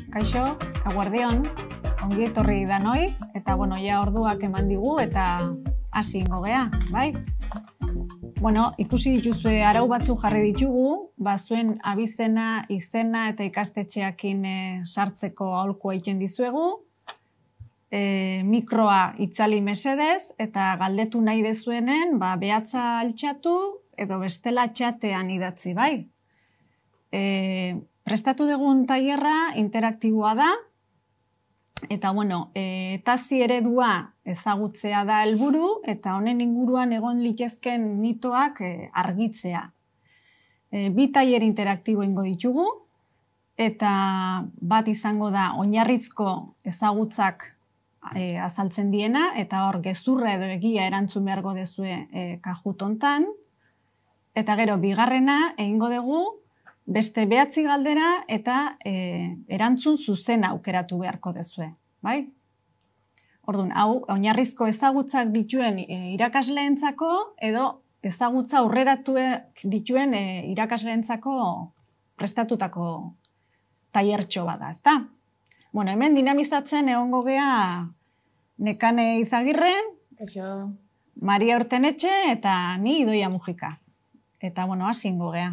Kaixo, eguerdion, ongi etorri danoi, eta ja orduak eman digu eta hasi ingo gea, bai? Ikusi dituzue arau batzuk jarri ditugu, zuen abizena, izena eta ikastetxeakin sartzeko aholkua egiten dizuegu, mikroa itzali mesedez eta galdetu nahi dezuenen behatza altxatu edo bestela txatean idatzi, bai? Prestatu dugun tailerra interaktiboa da, eta etazi eredua ezagutzea da helburu eta honen inguruan egon litezken mitoak argitzea. Bi tailer interaktibo ingo ditugu, eta bat izango da oinarrizko ezagutzak azaltzen diena, eta hor gezurra edo egia erantzun beharko dezue Kahoot hontan, eta gero bigarrena egingo dugu beste 9 galdera eta erantzun zuzena aukeratu beharko dezue, bai? Orduan, hau oinarrizko ezagutzak dituen irakasleentzako edo ezagutza aurreratuak dituen irakasleentzako prestatutako tailertxo bada, ezta? Hemen dinamizatzen egongo gea Nekane Izagirre, Maria Ortenetxe eta ni Idoia Mujika. Eta, hasi ingo gea.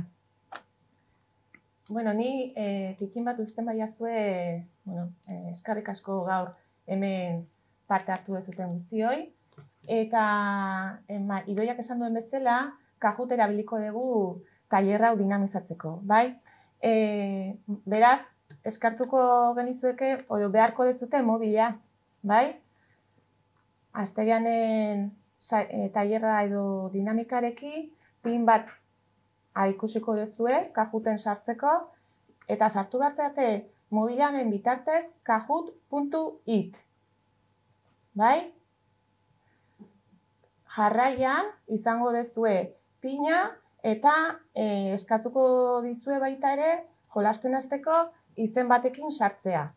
Ni tikin bat uzten baiazue, eskarrik asko gaur hemen parte hartu dezuten guztioi. Eta Idoiak esan duen bezala, Kahoot erabiliko dugu tailerra hau dinamizatzeko, bai? Beraz, eskartuko genizueke, edo beharko dezute mobila, bai? Asterianen tailerra edo dinamikareki, pin bat ikusiko duzue, Kahooten sartzeko, eta sartu gartzeate mobilanen bitartez kahoot.it. Bai? Jarraian izango duzue pina eta eskatuko dizue baita ere jolasten hasteko izen batekin sartzea.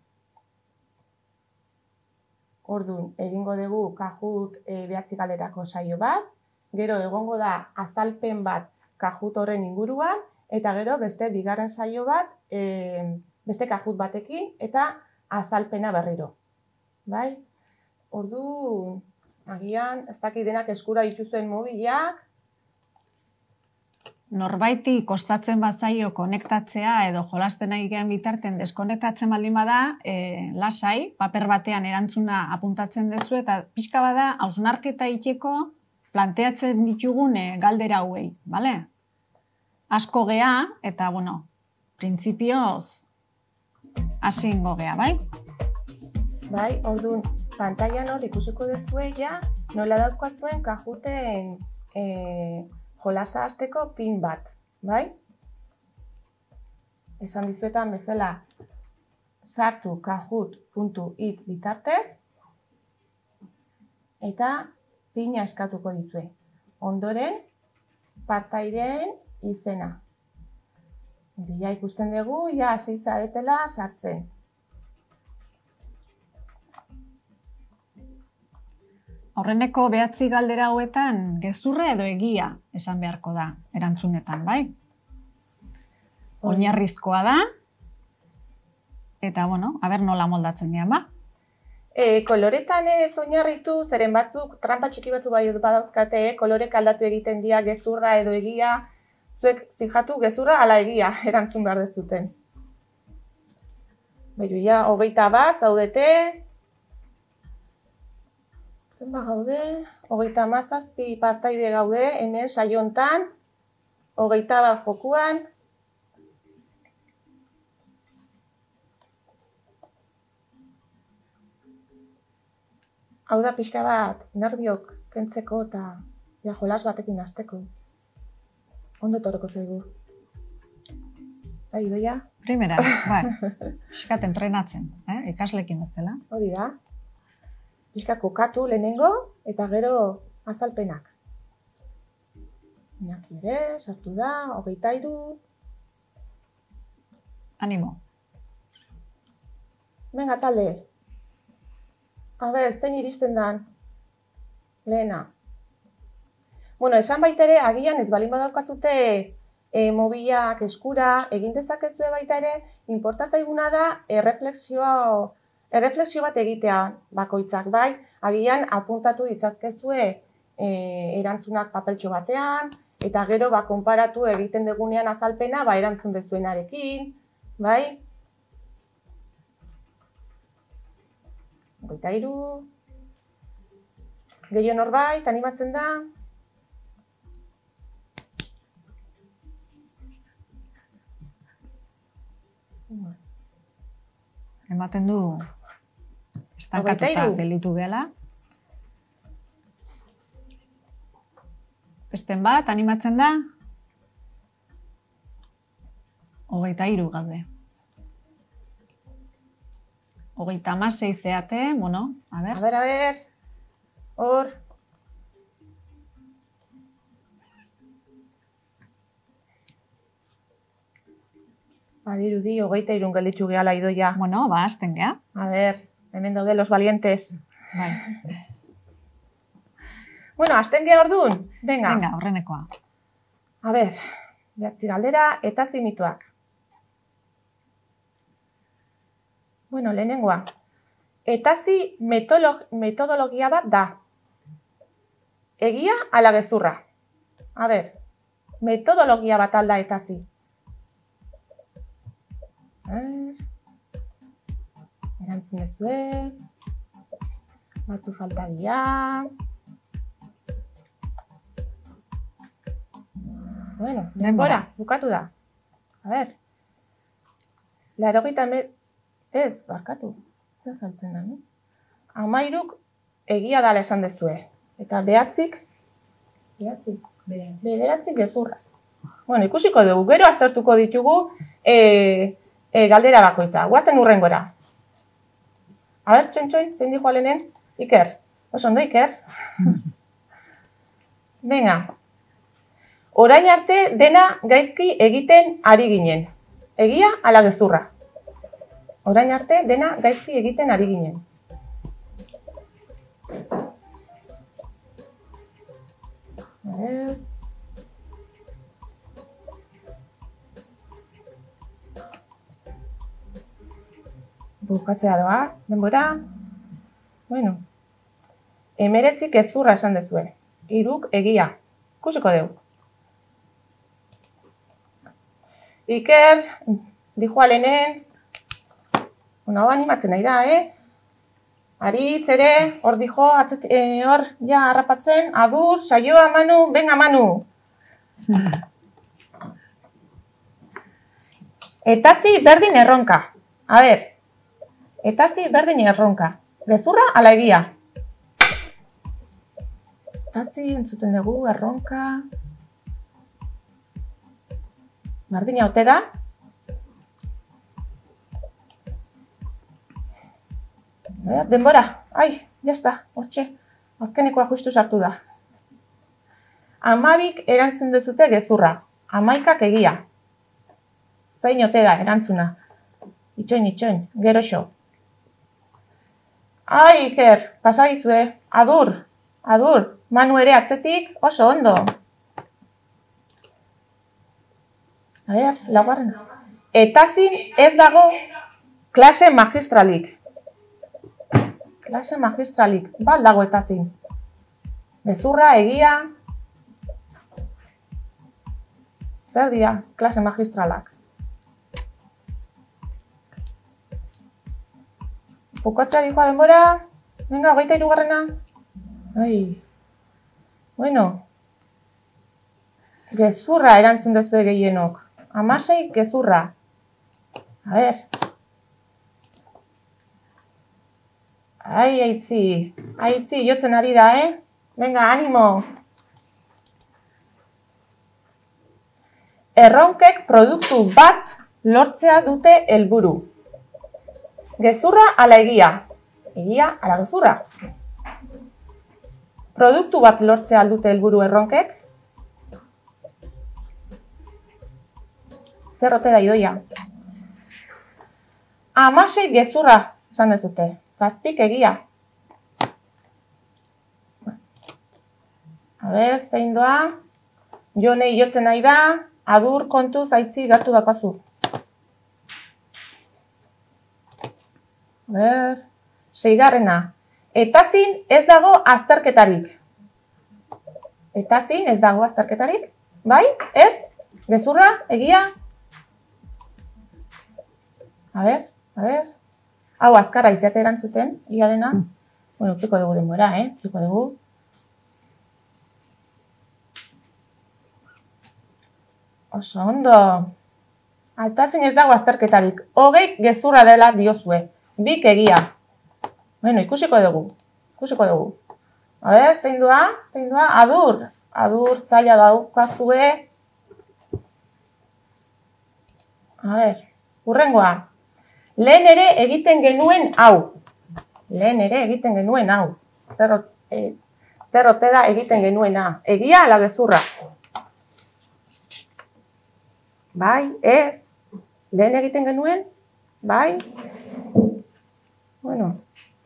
Orduan, egingo dugu Kahoot 9 galderako saio bat, gero egongo da azalpen bat Kahoot horren inguruan, eta gero beste bigarren saio bat, beste Kahoot batekin, eta azalpena berriro. Bai? Ordu, agian, ez dakit denak eskura dituzuen mobilak. Norbaiti kostatzen bazaio konektatzea edo jolasten nahi gean bitarten deskonektatzen baldin bada, lasai, paper batean erantzuna apuntatzen dezu, eta pixka bada hausnarketa itxeko planteatzen ditugun galdera hauei, bale? Asko gea, eta, printzipioz hasi ingo gea, bai? Bai, orduan, pantailan hor ikusiko duzue ja, nola daukazuen Kahooten jolasa hasteko pin bat, bai? Esan dizuetan bezala, sartu kahoot.it bitartez, eta pina eskatuko dizue. Ondoren, partaileen izena. Ja ikusten dugu, ja hasi zaretela sartzen. Aurreneko 9 galdera hauetan gezurra edo egia esan beharko da erantzunetan, bai? Oinarrizkoa da, eta, aber nola moldatzen gean, ba? Koloretan ez oinarritu, zeren batzuk, trampa txiki batzu bai badauzkate, kolorek aldatu egiten dira gezurra edo egia, zuek fijatu gezurra ala egia erantzun behar dezuten. Beiru, ja, 21 zaudete, zenba gaude, 37 partaide gaude, hemen saio hontan, 21 jokuan. Hau da pixka bat, nerviok kentzeko eta jolas batekin hasteko. Ondo etorriko zaigu. Bai, Idoia? Primera, pixkat entrenatzen, ikaslekin bezala. Hori da. Pixka kokatu lehenengo, eta gero azalpenak. Iñaki ere, sartu da, 23. Animo. Venga, talde. A ber, zein iristen dan? Lehena. Esan baitere, agian ez balin badaukazute mobilak eskura, egin dezakezue baita ere, inporta zaiguna da erreflexio bat egitea bakoitzak, bai? Agian apuntatu ditzazkezue erantzunak papeltxo batean, eta gero konparatu egiten dugunean azalpena erantzun dezuenarekin, bai? 23. Gehiago norbait, animatzen da? Ematen du estankatuta gelditu gela. Besten bat, animatzen da? 23 gaude. 36 zeate, bueno, a ber. A ber. Hor. Badirudi, 23 gelditu gehala Idoia. Bueno, hasten gea. A ber, hemen daude los valientes. Bai. Bueno, hasten gea orduan. Venga. Venga, horrenekoa. A ber, 9 galdera eta zimituak. Bueno, lehenengoa. Etazi metodologia bat da. Egia ala gezurra. A ber, metodologia bat alda etazi. Erantzun ezue. Batzu falta dira. Bueno, denbora, bukatu da. A ber. 80 ez, barkatu. Zer galtzen da, no? 13 egia dala esan dezue. Eta 9 gezurra. Bueno, ikusiko dugu, gero aztertuko ditugu galdera bakoitza. Guazen hurrengora. A ber, txoin, zein dijo alenen? Iker. Oso ondo, Iker. Venga. Orain arte dena gaizki egiten ari ginen. Egia ala gezurra. Orain arte dena gaizki egiten ari ginen. Bukatzea doa, denbora. Bueno. 19 gezurra esan dezue. 3 egia. Ikusiko dugu. Iker, dijo alenen. Bueno, animatzen nahi da, Aritz ere, hor dijo, hor, ja, harrapatzen, adur, saioa, Manu, venga, Manu. Etazi berdin erronka. A ber, etazi berdin erronka. Gezurra ala egia? Etazi, entzuten dugu, erronka. Berdina ote da? Denbora, ai, jazta, hortxe, azkenekoa justu sartu da. 12 erantzun dezute gezurra, 11 egia. Zein ote da erantzuna? Itxoin, gero xo. Ai, Iker, pasa dizue, adur, Manu ere atzetik, oso ondo. A ber, laugarren. Etazin ez dago klase magistralik. Klase magistralik, bat dago etazin. Gezurra, egia. Zer dira, klase magistralak. Bukatzea dijoa denbora. Venga, 23garrena. Ai. Bueno. Gezurra erantzun dezue gehienok. 16 gezurra. A ber. Ai, aitzi, jotzen ari da, Venga, animo. Erronkek produktu bat lortzea dute helburu. Gezurra ala egia? Egia ala gezurra? Produktu bat lortzea dute helburu erronkek? Zer ote da Idoia? 16 gezurra esan dezute. 7 egia. A ber, zein doa? Jonei jotzen nahi da. adur kontu zaitzi gertu dakazu. Seigarrena. Etazin ez dago azterketarik. Etazin ez dago azterketarik. Bai? Ez? Gezurra? Egia? A ber. Hau, azkarra izate erantzuten, egia dena. Bueno, utziko dugu denbora, utziko dugu. Oso ondo. Etazin ez dago azterketarik. 20 gezurra dela diozue. 2 egia. Bueno, ikusiko dugu. A ber, zein doa? Adur zaila daukazue. A ber, hurrengoa. Lehen ere egiten genuen hau. Zer ote da egiten genuena. Egia ala gezurra? Bai, ez. Lehen egiten genuen? Bai. Bueno.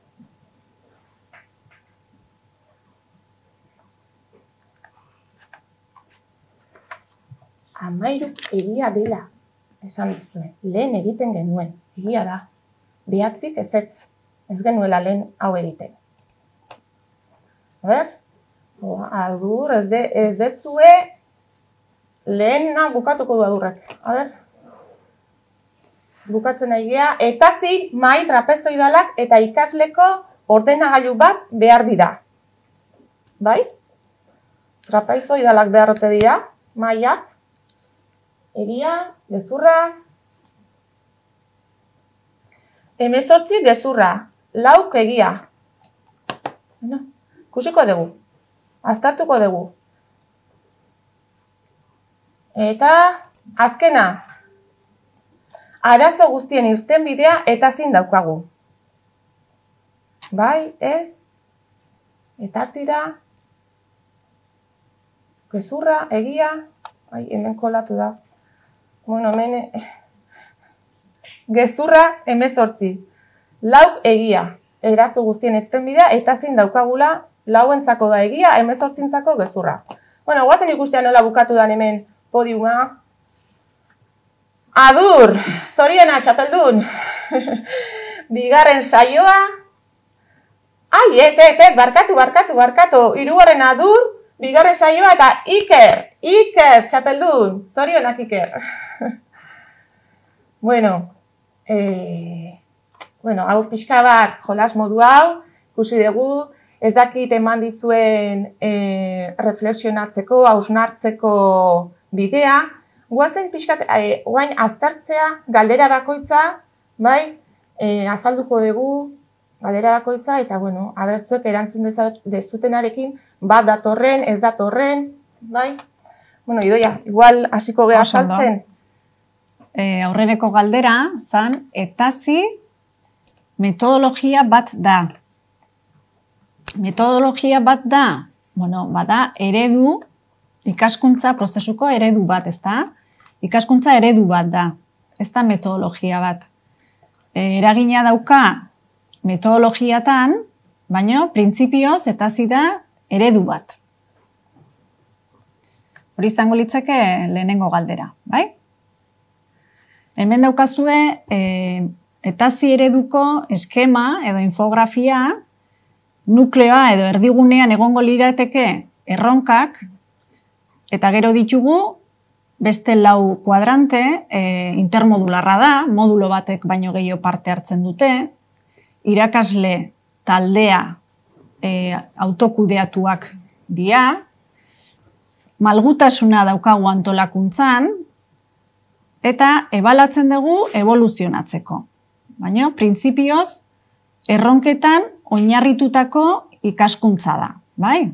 Amairuk egia dela. Esan duzue, lehen egiten genuen, egia da. 9 ezetz, ez genuela lehen hau egiten. A ber, adur, ez dezue, lehena bukatuko du adurrek. A ber, bukatzen egia, etazin, mai, trapezoidalak eta ikasleko ordenagailu bat behar dira. Bai? Trapezoidalak beharrote dira, maiak. Egia, gezurra. 18 gezurra, 4 egia. Ikusiko dugu, aztertuko dugu. Eta azkena, arazo guztien irtenbidea etazin daukagu. Bai, ez, etazira, gezurra, egia, hemen kolatu da. Bueno, hemen, gezurra 18. 4 egia. Erazo guztien irtenbidea etazin daukagula 4entzako da egia, 18entzako gezurra. Bueno, guazen ikustea nola bukatu dan hemen podiuma. Adur! Zoriena, txapeldun! Bigarren saioa. Ai, ez, barkatu. 3. adur, bigarren saioa eta Iker, txapeldun, zorionak Iker. Bueno, hau pixka bat jolas modu hau, ikusi dugu, ez dakit eman dizuen reflexionatzeko, hausnartzeko bidea, guazen pixkat, guain aztertzea, galdera bakoitza, bai, azalduko dugu, galdera bakoitza, eta bueno, abertzuek erantzun dezutenarekin, bat datorren, ez datorren, bai? Bueno, Idoia, igual hasiko geha saltzen. Aurreneko galdera, zan, etazi metodologia bat da. Metodologia bat da, bueno, bada eredu, ikaskuntza prozesuko eredu bat, ez da? Ikaskuntza eredu bat da, ez da metodologia bat. Eragina dauka metodologiatan, baina printzipioz etazi da eredu bat. Hori izango litzake lehenengo galdera, bai? Hemen daukazue etazi ereduko eskema edo infografia, nukleoa edo erdigunean egongo lirateke erronkak, eta gero ditugu beste 4 kuadrante intermodularra da, modulo batek baino gehiago parte hartzen dute, irakasle taldea autokudeatuak dira, malgutasuna daukagu antolakuntzan, eta ebalatzen dugu evoluzionatzeko. Baina, printzipioz, erronketan oinarritutako ikaskuntza da, bai?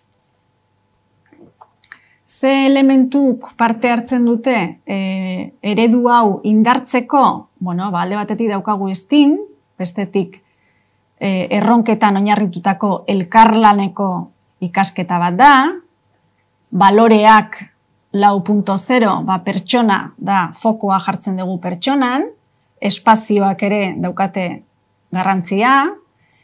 Ze elementuk parte hartzen dute eredu hau indartzeko, bueno, alde batetik daukagu STEAM, bestetik erronketan oinarritutako elkarlaneko ikasketa bat da, baloreak 4.0, pertsona da fokoa jartzen dugu pertsonan, espazioak ere daukate garrantzia,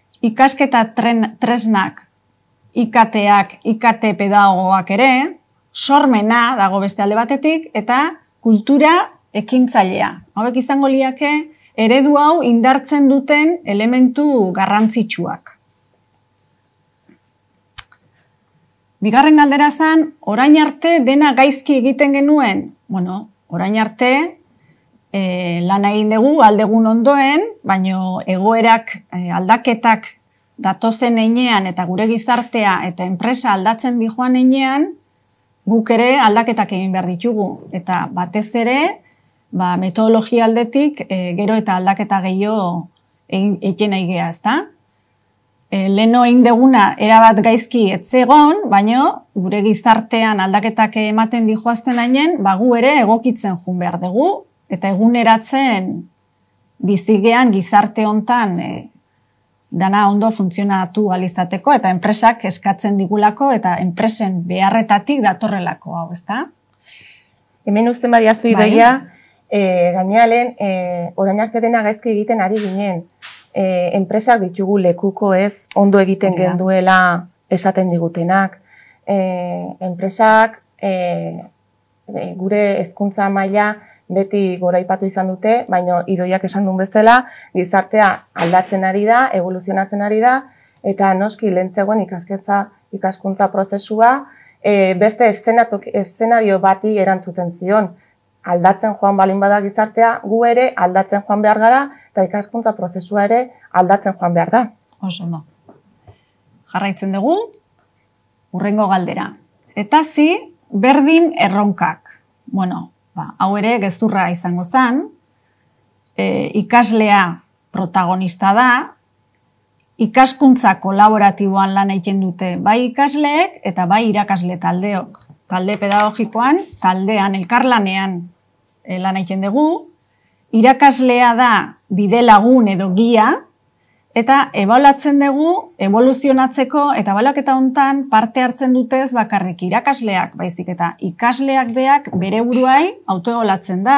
ikasketa tresnak, IKT-ak, IKT pedagogoak ere, sormena dago beste alde batetik, eta kultura ekintzailea. Hauek izango liake eredu hau indartzen duten elementu garrantzitsuak. Bigarren galdera zen, orain arte dena gaizki egiten genuen? Bueno, orain arte lan egin dugu aldegun ondoen, baino egoerak aldaketak datozen heinean eta gure gizartea eta enpresa aldatzen dijoan heinean, guk ere aldaketak egin behar ditugu. Eta batez ere, metodologia aldetik gero eta aldaketa gehiago egin nahi geha, ezta? Leno egin deguna erabat gaizki etzegon, baino gure gizartean aldaketak ematen dijoazten hainen, gu ere egokitzen jun behar dugu, eta eguneratzen bizigean gizarte hontan dana ondo funtzionatu alizateko, eta enpresak eskatzen digulako, eta enpresen beharretatik datorrelako hau, ezta? Hemen uzten badiazu idoia, gainealen, orain arte dena gaizki egiten ari ginen. Enpresak ditugu lekuko ez, ondo egiten genduela esaten digutenak. Enpresak gure hezkuntza maila beti goraipatu izan dute, baina idoiak esan duen bezala, gizartea aldatzen ari da, evoluzionatzen ari da, eta noski lehentzegoen ikaskuntza prozesua beste eszenario bati erantzuten zion. Aldatzen joan balin bada gizartea, gu ere aldatzen joan behar gara, eta ikaskuntza prozesua ere aldatzen joan behar da. Oso ondo. Jarraitzen dugu, hurrengo galdera. Eta berdin erronkak. Bueno, hau ere gezurra izango zen, ikaslea protagonista da, ikaskuntza kolaboratiboan lan egiten dute bai ikasleek eta bai irakasle taldeok. Talde pedagogikoan, taldean, elkarlanean lan egiten dugu, irakaslea da bide lagun edo gia, eta ebaluatzen dugu, evoluzionatzeko, eta ebaluaketa hontan parte hartzen dutez bakarrik irakasleak, baizik eta ikasleak beak bere buruai autoebaluatzen da,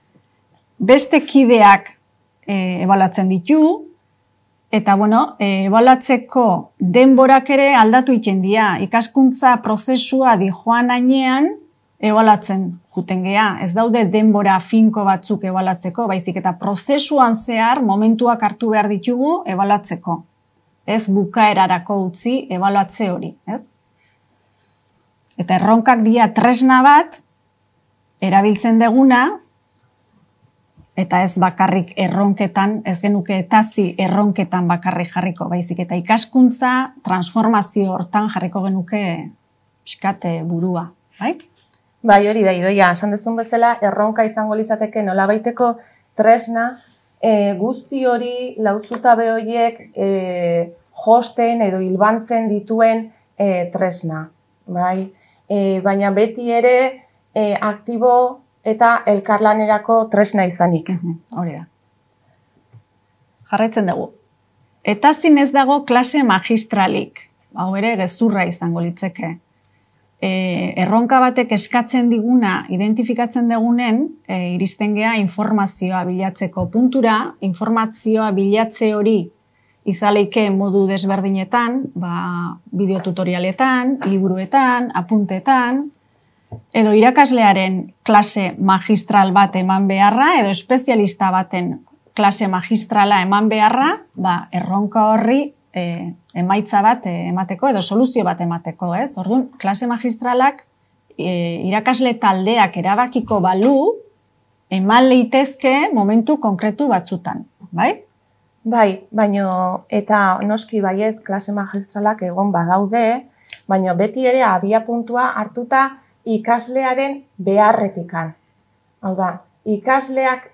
beste kideak ebaluatzen ditu, eta ebaluatzeko denborak ere aldatu egiten dira, ikaskuntza prozesua dijoan hainean ebaluatzen juten gea. Ez daude denbora finko batzuk ebaluatzeko, baizik eta prozesuan zehar momentuak hartu behar ditugu ebaluatzeko. Ez bukaerarako utzi ebaluatze hori, ez? Eta erronkak dira tresna bat erabiltzen deguna, eta ez bakarrik erronketan, ez genuke etazi erronketan bakarrik jarriko, baizik eta ikaskuntza transformazio hortan jarriko genuke pixkate burua, bai? Bai, hori da, idoia, esan dezun bezala, erronka izango litzateke nolabaiteko tresna, guzti hori lauzutabe horiek josten edo hilbantzen dituen tresna, bai? Baina beti ere aktibo eta elkarlanerako tresna izanik. Hori da. Jarraitzen dugu. Eta ez dago klase magistralik, hau ere gezurra izango litzeke. Erronka batek eskatzen diguna, identifikatzen dugunen, iristen gea informazioa bilatzeko puntura, informazioa bilatze hori izaleike modu desberdinetan, bideotutorialetan, liburuetan, apuntetan, edo irakaslearen klase magistral bat eman beharra, edo espezialista baten klase magistrala eman beharra, erronka horri emaitza bat emateko, edo soluzio bat emateko, ez? Orduan, klase magistralak irakasle taldeak erabakiko balu, eman leitezke momentu konkretu batzutan, bai? Bai, baino, eta noski baiez klase magistralak egon badaude, baino beti ere abia puntua hartuta ikaslearen beharretikan. Hau da, ikasleak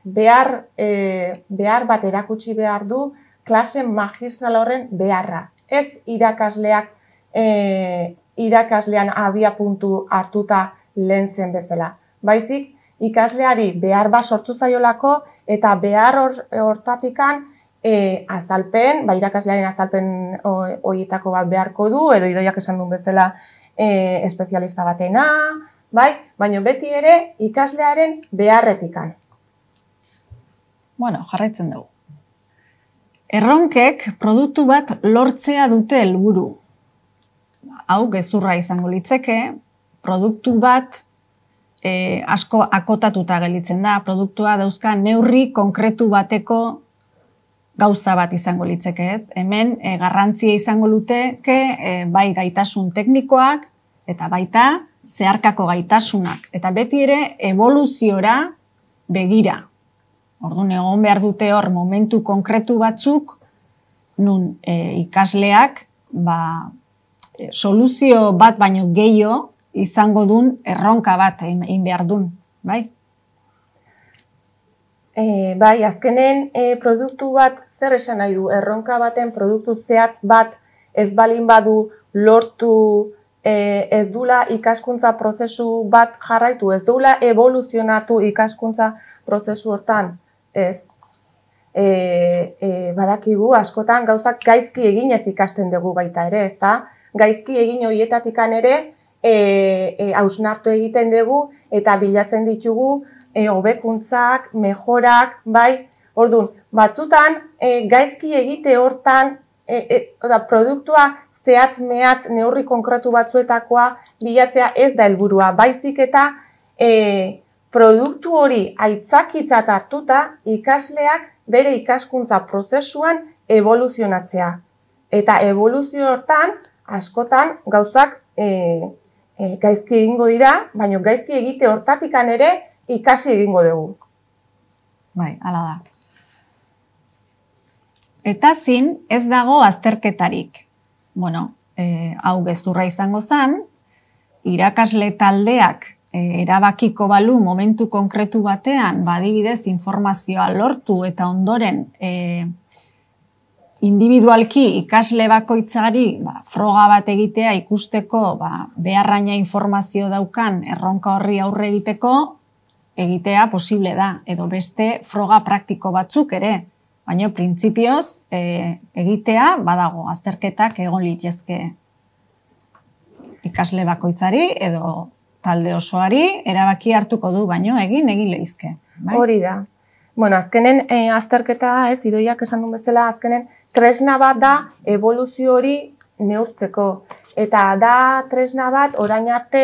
behar bat erakutsi behar du klase magistral horren beharra. Ez irakaslean abia puntu hartuta lehen zen bezala. Baizik, ikasleari behar bat sortu zaiolako eta behar hortatikan azalpen, irakaslearen azalpen horietako bat beharko du, edo idoiak esan duen bezala espezialista batena, baina beti ere ikaslearen beharretikan. Jarraitzen dugu. Erronkek produktu bat lortzea dute helburu. Hau gezurra izango litzeke, produktu bat asko akotatuta gelditzen da. Produktua dauzka neurri konkretu bateko gauza bat izango litzeke, ez? Hemen garrantzia izango luteke bai gaitasun teknikoak eta baita zeharkako gaitasunak. Eta beti ere evoluziora begira. Orduan egon behar dute hor momentu konkretu batzuk nun ikasleak soluzio bat baino gehiago izango duen erronka bat egin behar duen, bai? Bai, azkenen produktu bat zer esan nahi du? Erronka baten produktu zehatz bat ez balin badu lortu, ez dula ikaskuntza prozesu bat jarraitu, ez dula evoluzionatu ikaskuntza prozesu hortan, ez. Badakigu askotan gauzak gaizki eginez ikasten dugu baita ere, ezta? Gaizki egin horietatikan ere hausnartu egiten dugu eta bilatzen ditugu hobekuntzak, mejorak, bai? Orduan, batzutan gaizki egite hortan produktua zehatz mehatz neurri konkretu batzuetakoa bilatzea ez da helburua, baizik eta produktu hori aitzakitzat hartuta ikasleak bere ikaskuntza prozesuan evoluzionatzea. Eta evoluzio hortan, askotan gauzak gaizki egingo dira, baina gaizki egite hortatikan ere ikasi egingo dugu. Bai, hala da. Eta zin ez dago azterketarik. Bueno, hau gezurra izango zen, irakasle taldeak erabakiko balu momentu konkretu batean, adibidez informazioa lortu eta ondoren individualki ikasle bakoitzari froga bat egitea ikusteko beharraina informazio daukan erronka horri aurre egiteko egitea posible da, edo beste froga praktiko batzuk ere, baina printzipioz egitea badago azterketak egon litezke ikasle bakoitzari edo talde osoari erabaki hartuko du, baino egin lehizke. Hori da. Bueno, azkenen azterketa, Idoiak esan duen bezala, azkenen tresna bat da evoluzio hori neurtzeko. Eta da tresna bat orain arte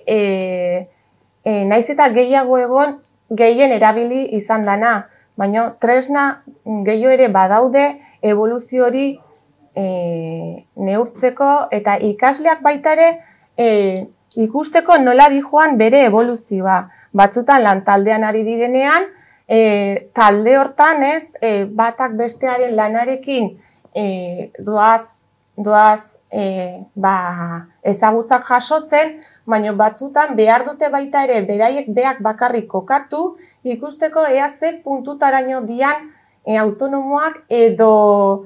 naiz eta gehiago egon gehien erabili izan dana. Baina tresna gehiago ere badaude evoluzio hori neurtzeko eta ikasleak baita ere ikusteko nola dijoan bere evoluzioa. Batzutan lan taldean ari direnean, talde hortan batak bestearen lanarekin doaz ezagutzak jasotzen, baina batzutan behar dute baita ere beraiek beak bakarrik kokatu, ikusteko ea ze puntutaraino dian autonomoak edo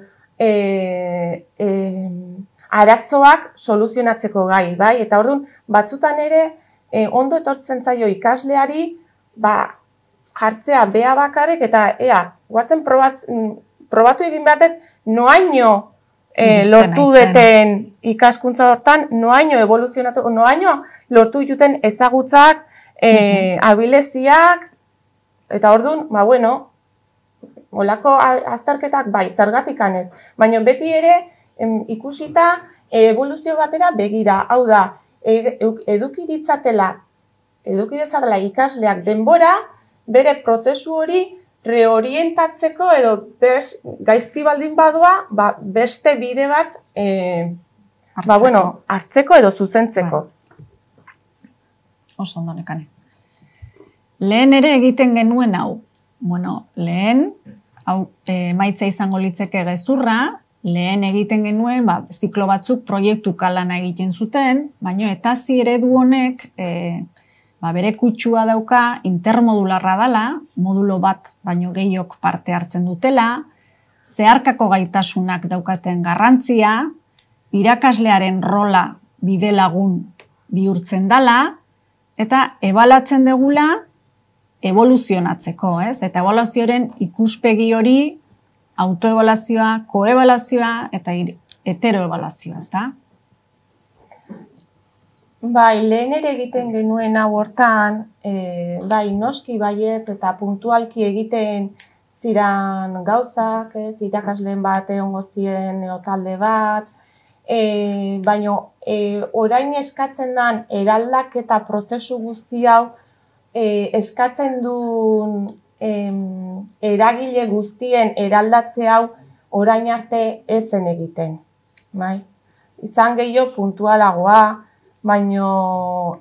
arazoak soluzionatzeko gai, bai? Eta orduan, batzutan ere ondo etortzen zaio ikasleari jartzea bea bakarrik eta guazen probatu egin behar dut noaino lortu duten ikaskuntza hortan, noaino evoluzionatu, noaino lortu dituten ezagutzak, abileziak, eta orduan, olako azterketak bai, zergatik anez. Baina beti ere ikusita evoluzio batera begira, hau da, eduki dezatela ikasleak denbora, bere prozesu hori reorientatzeko edo gaizki baldin badoa, beste bide bat hartzeko edo zuzentzeko. Oso ondo nekane. Lehen ere egiten genuen hau. Lehen, hau maitza izango litzeke gezurra, lehen egiten genuen, ziklo batzuk proiektu kalana egiten zuten, baina etazi eredu honek bere kutsua dauka intermodularra dela, modulo bat baino gehiok parte hartzen dutela, zeharkako gaitasunak daukaten garrantzia, irakaslearen rola bidelagun bihurtzen dela, eta ebalatzen degula evoluzionatzeko, eta ebaluazioaren ikuspegi hori autoebaluazioa, koebaluazioa eta heteroebaluazioa, ez da? Bai, lehen ere egiten genuen hau hortan, bai, noski baiet eta puntualki egiten ziran gauzak, irakasleen bat egongo ziren talde bat, baina orain eskatzen den eraldaketa prozesu guzti hau eskatzen duen eragile guztien eraldatze hau orain arte ezen egiten. Bai? Izan gehiago puntualagoa, baino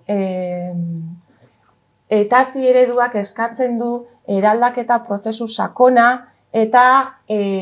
etazi ereduak eskatzen du eraldaketa prozesu sakona eta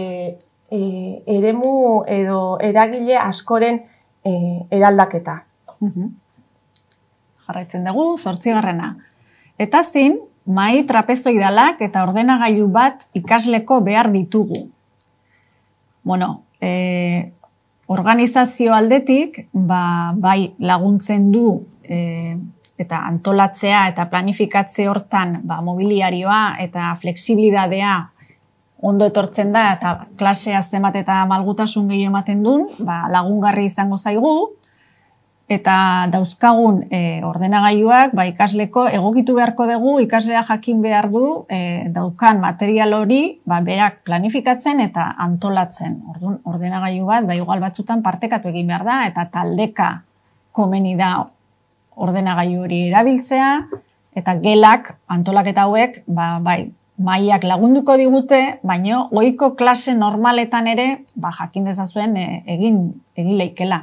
eremu edo eragile askoren eraldaketa. Jarraitzen dugu, 8. Etazin, mahai trapezoidalak eta ordenagailu bat ikasleko behar ditugu. Bueno, organizazio aldetik, bai laguntzen du eta antolatzea eta planifikatze hortan mobiliarioa eta flexibilidadea ondo etortzen da eta klasea zenbat eta malgutasun gehiago ematen duen, lagungarri izango zaigu, eta dauzkagun ordenagailuak ikasleko egokitu beharko dugu, ikaslea jakin behar du daukan material hori berak planifikatzen eta antolatzen. Ordenagailu bat, igual batzutan partekatu egin behar da, eta taldeka komeni da ordenagailu hori erabiltzea, eta gelak antolaketa hauek, mahaiak lagunduko digute, baina ohiko klase normaletan ere, jakin dezazuen egin leikela.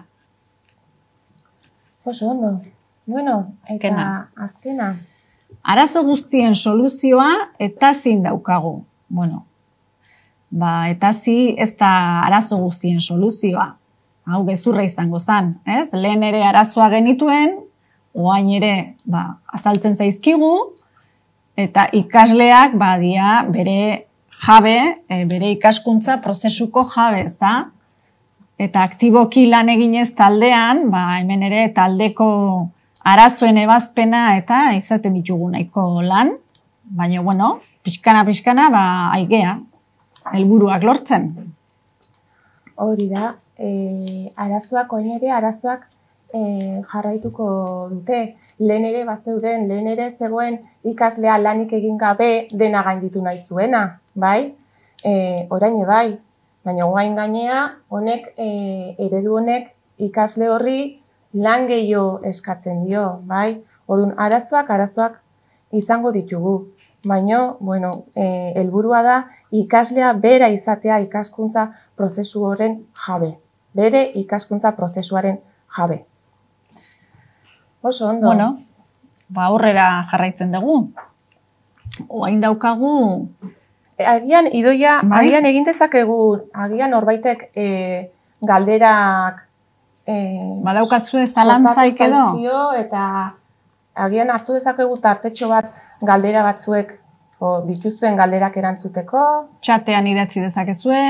Oso ondo. Bueno, eta azkena. Arazo guztien soluzioa etazin daukagu. Bueno, etazi ez da arazo guztien soluzioa. Hau gezurra izango zen, ez? Lehen ere arazoa genituen, oain ere azaltzen zaizkigu, eta ikasleak dia bere jabe, bere ikaskuntza prozesuko jabe, ez da? Eta aktiboki lan eginez taldean, hemen ere taldeko arazoen ebazpena eta izaten ditugu nahiko lan, baina, bueno, pixkana, aigea, helburuak lortzen. Hori da, arazoak, oin ere, arazoak jarraituko dute. Lehen ere bazeuden, lehen ere zegoen ikaslea lanik egin gabe dena gainditu nahi zuena, bai? Orain bai. Baina guain gainea, eredu honek ikasle horri lan gehiago eskatzen dio, bai? Orduan, arazoak izango ditugu. Baina, helburua da ikaslea bera izatea ikaskuntza prozesu horren jabe. Bere ikaskuntza prozesuaren jabe. Oso ondo. Bueno, aurrera jarraitzen dugu. Oain daukagu... Agian, Idoia, agian egin dezakegu, agian norbaitek galderak badaukazue zalantzaik edo? Eta agian hartu dezakegu tartetxo bat galdera batzuek dituzuen galderak erantzuteko. Txatean idatzi dezakezue.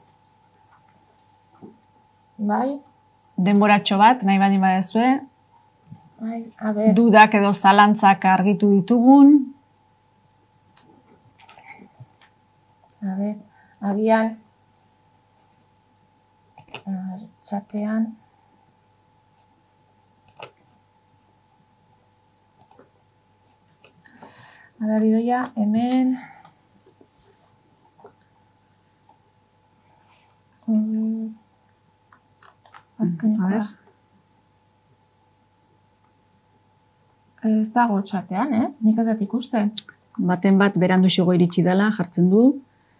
Bai. Denboratxo bat, nahi badi badezue. Bai, a ber. Dudak edo zalantzak argitu ditugun. A ber, agian, txatean. A ber, Idoia, hemen. Azkenekoa. Ez dago txatean, ez? Nik ez dut ikusten. Baten bat berandu xigo iritsi dela, jartzen du.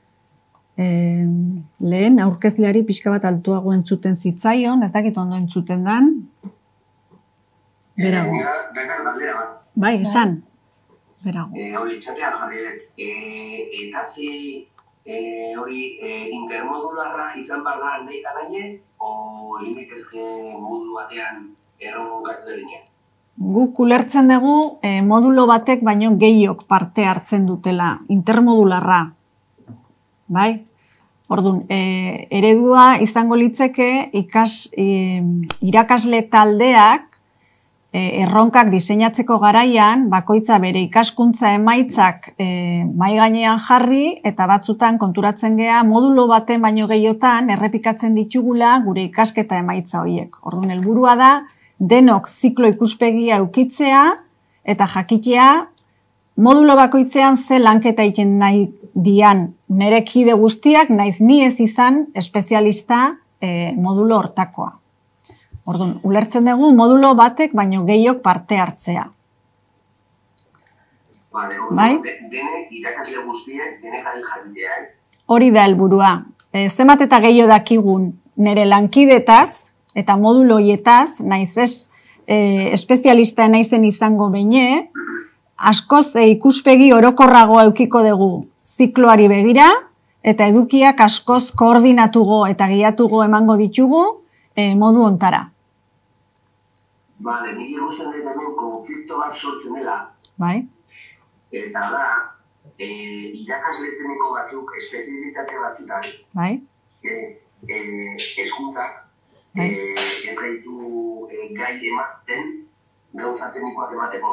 Lehen, aurkezleari pixka bat altuago entzuten zitzaion, ez dakit ondo entzuten dan. Berago. Bai, esan. Berago. Hori txatean jarri dut. Etazi hori intermodularra izan behar da nahi eta nahi ez, o limitezke modu batean erronkatu berinean? Guk ulertzen dugu modulo batek baino gehiok parte hartzen dutela, intermodularra. Bai? Orduan, eredua izango litzeke irakasle taldeak erronkak diseinatzeko garaian, bakoitza bere ikaskuntza emaitzak mahai gainean jarri, eta batzutan konturatzen gea modulo baten baino gehiotan errepikatzen ditugula gure ikasketa emaitza horiek. Orduan, helburua da, denok ziklo ikuspegia eukitzea eta jakitea modulo bakoitzean ze lanketa egiten nahi dian nire kide guztiak, naiz ni ez izan espezialista modulo hortakoa. Orduan, ulertzen dugu modulo batek baino gehiok parte hartzea. Bai? Denek, irakasle guztiek, denetari jakitea, ez? Hori da helburua. Zenbat eta gehiago dakigun nire lankidetaz eta modulo hoietaz, naiz espezialista naizen izango beine, askoz ikuspegi orokorragoa eukiko dugu zikloari begira, eta edukiak askoz koordinatugo eta guiatugo emango ditugu modu ontara. Bale, nik ikusten dut hemen konflikto bat sortzen dela. Bai. Eta da, irakasle tekniko batzuk, espezialitate batzutan, bai. Hezkuntzak ez gaitu gai ematen gauza teknikoak emateko.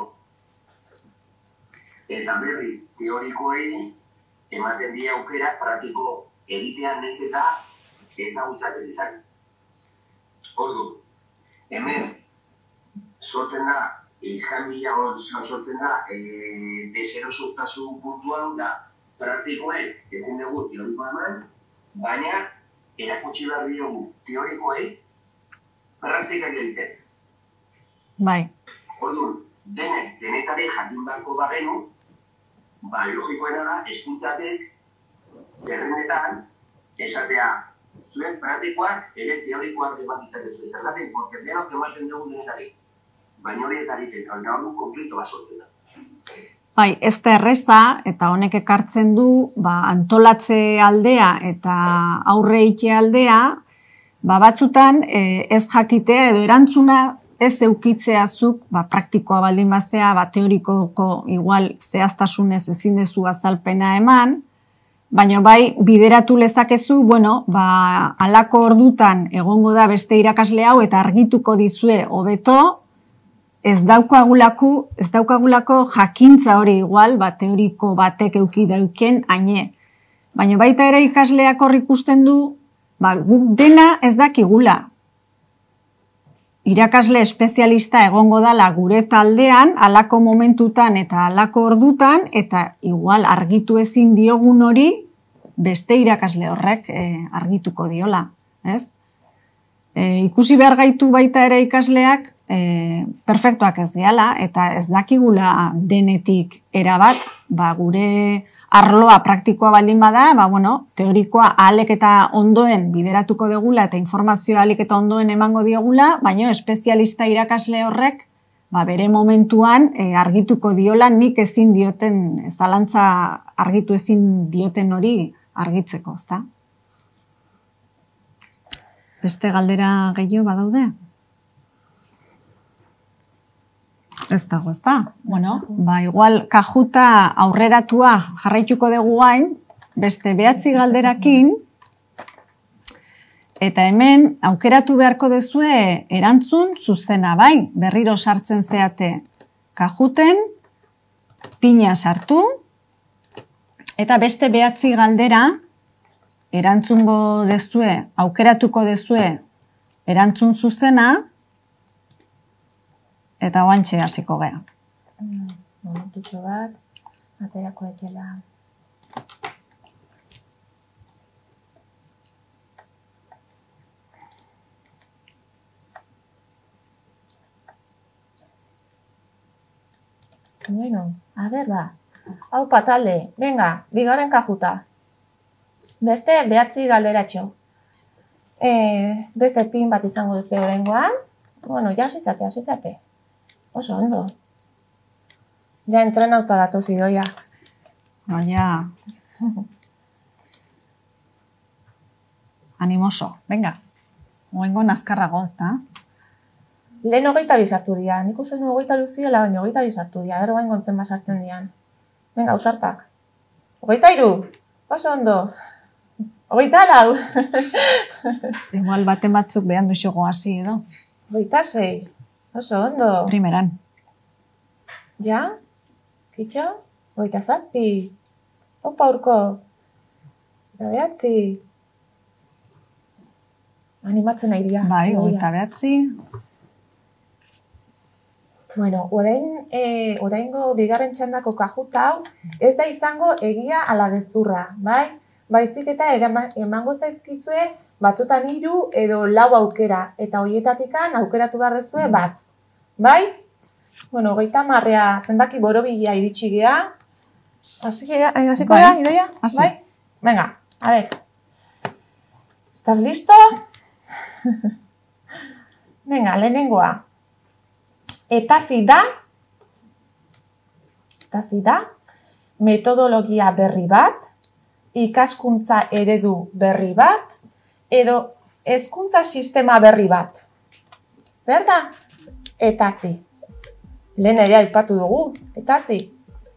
Eta berriz, teorikoei ematen die aukera praktiko egitean ez eta ezagutzak ez izan. Ordu, hemen sortzen da, iskanbila sortzen da, deserosotasun puntua da, praktikoek ezin dugu teorikoa eman, baina erakutsi behar diogu teorikoei praktikak egiten. Bai. Orduan, denetari jakin beharko bagenu, logikoena da, hezkuntzatek zerrendetan esatea zuen praktikoak ere teorikoak eman ditzakezu. Zergatik, porque denok ematen dugu denetari. Baina hori ez dariten, gaur du konflikto bat sortzen da. Bai, ez da erreza, eta honek ekartzen du, antolatze aldea eta aurre eite aldea, batzutan ez jakitea edo erantzuna ez eukitzeazuk, praktikoa baldin bazea, teorikoko igual zehaztasunez ezin dezu azalpena eman, baina bai bideratu lezakezu, halako ordutan egongo da beste irakasle hau eta argituko dizue hobeto, ez daukagulako jakintza hori igual, teoriko batek euki dauken haine. Baina baita ere ikasleak hor ikusten du, guk dena ez dakigula. Irakasle espezialista egongo dala gure taldean, halako momentutan eta halako ordutan, eta igual argitu ezin diogun hori, beste irakasle horrek argituko diola. Ikusi behar gaitu baita ere ikasleak, perfektuak ez gehala, eta ez dakigula denetik erabat, gure arloa praktikoa baldin bada, teorikoa ahalik eta ondoen bideratuko degula eta informazioa ahalik eta ondoen emango diogula, baina espezialista irakasle horrek bere momentuan argituko diola nik ezin dioten, zalantza argitu ezin dioten hori argitzeko, ezta? Beste galdera gehiago badaude? Ez dago, ez da? Igual kajuta aurreratua jarraituko dugu hain, beste 9 galderakin, eta hemen aukeratu beharko dezue erantzun zuzena, bai? Berriro sartzen zeate kajuten, pina sartu, eta beste 9 galdera erantzungo dezue, aukeratuko dezue erantzun zuzena, eta oantxe hasiko gea. Momentutxo bat, aterako etela. Bueno, a ver, hau patalde, venga, bigarren kajuta. Beste 9 galderatxo. Beste pin bat izango duzu oraingoan. Bueno, ja hasitzate. Oso ondo. Ja entrenauta datu zidoia. Ja. Animoso, venga. Oengo nazkarrago, ezta? Lehen 22 sartu dira. Nik uste nu 22 ziela, baina 22 sartu dira. Ero oengo zenba sartzen dian. Venga, ausartak. 23. Oso ondo. 24. Igual baten batzuk behan duxogo hasi edo. 26. Oso ondo. Primeran. Ja? Kitxo? 27. Opa urko. Eta 9. Animatzen nahi dira. Bai, 29. Bueno, oraingo bigarren txandako kajuta hau, ez da izango egia ala gezurra, bai? Baizik eta emango zaizkizue batzutan 3 edo 4 aukera, eta horietatikan aukeratu behar dezue bat. Bai? Bueno, 30 zenbaki borobila iritsi gea. Hasiko da, Idoia? Bai? Venga, a ver. ¿Estás listo? Venga, lehenengoa. Etazi da, metodologia berri bat, ikaskuntza eredu berri bat, edo hezkuntza sistema berri bat. Zer da? Etazi. Lehen ere aipatu dugu, etazi.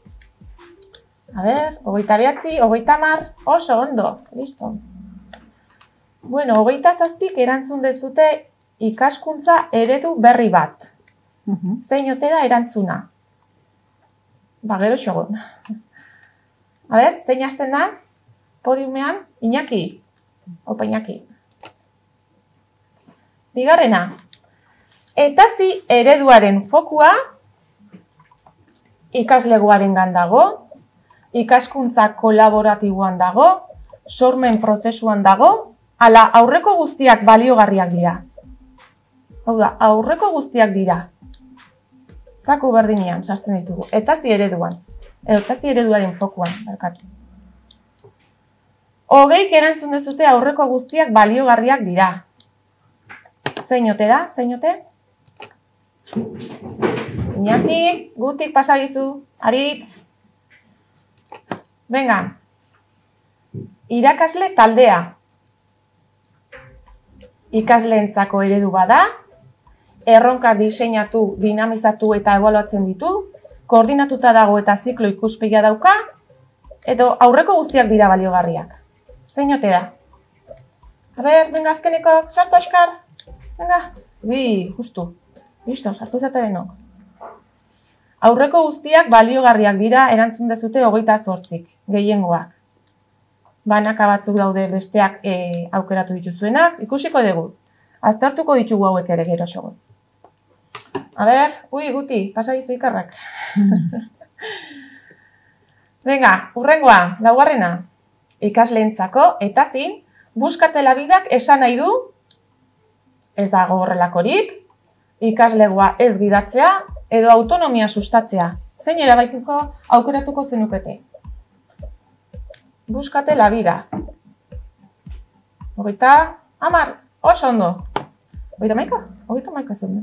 A ber, 29, 30, oso ondo, listo. Bueno, 27 erantzun dezute ikaskuntza eredu berri bat. Zein ote da erantzuna? Ba, gero xogon. A ber, zein hasten da? Podiumean, Iñaki. Opa, Iñaki. Bigarrena. Etazi ereduaren fokua ikaslegoarengan dago, ikaskuntza kolaboratiboan dago, sormen prozesuan dago, ala aurreko guztiak baliogarriak dira. Hau da, aurreko guztiak dira. Zaku berdinean sartzen ditugu. Etazi ereduan. Edo etazi ereduaren fokuan, barkatu. 20 erantzun dezute aurreko guztiak baliogarriak dira. Zein ote da? Zein ote? Iñaki, gutik pasa gizu. Aritz. Venga. Irakasle taldea. Ikasleentzako eredu bada, erronka diseinatu, dinamizatu eta ebaluatzen ditu, koordinatuta dago eta ziklo ikuspegia dauka, edo aurreko guztiak dira baliogarriak. Zein ote da? A ber, venga, azkeneko, sartu askar. Venga. Justu. Listo, sartu zate denok. Aurreko guztiak baliogarriak dira erantzun dezute 28, gehiengoak. Banaka batzuk daude besteak aukeratu dituzuenak, ikusiko dugu. Aztertuko ditugu hauek ere gero xogon. A ber, guti, pasa gizu ikarrak. Venga, urrengoa, laugarrena. Ikasleentzako etazin, buskatela bidak esan nahi du, ez dago horrelakorik, ikaslegoa ez gidatzea, edo autonomia sustatzea. Zein erabaikiko aukeratuko zenukete? Buskate la vida. 30, oso ondo. 30 zen.